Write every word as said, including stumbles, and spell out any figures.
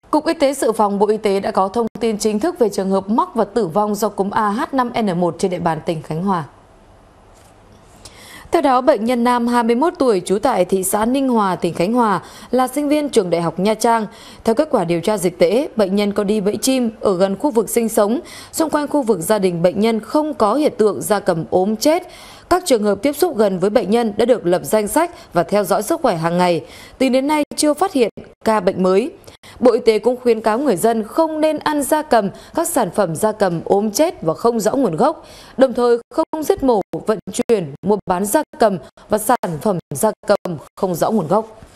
Cục Y tế Dự phòng Bộ Y tế đã có thông tin chính thức về trường hợp mắc và tử vong do cúm A H năm N một trên địa bàn tỉnh Khánh Hòa. Theo đó, bệnh nhân nam hai mươi mốt tuổi trú tại thị xã Ninh Hòa, tỉnh Khánh Hòa là sinh viên trường Đại học Nha Trang. Theo kết quả điều tra dịch tễ, bệnh nhân có đi bẫy chim ở gần khu vực sinh sống. Xung quanh khu vực gia đình bệnh nhân không có hiện tượng gia cầm ốm chết. Các trường hợp tiếp xúc gần với bệnh nhân đã được lập danh sách và theo dõi sức khỏe hàng ngày. Tính đến nay chưa phát hiện ca bệnh mới. Bộ Y tế cũng khuyến cáo người dân không nên ăn gia cầm, các sản phẩm gia cầm ốm chết và không rõ nguồn gốc, đồng thời không giết mổ, vận chuyển, mua bán gia cầm và sản phẩm gia cầm không rõ nguồn gốc.